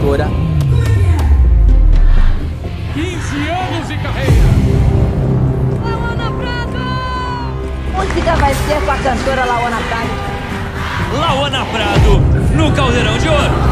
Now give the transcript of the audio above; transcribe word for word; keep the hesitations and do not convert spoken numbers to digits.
cantora. quinze anos de carreira. Lauana Prado! Música vai ser com a cantora Lauana Prado. Lauana Prado, no Caldeirão de Ouro.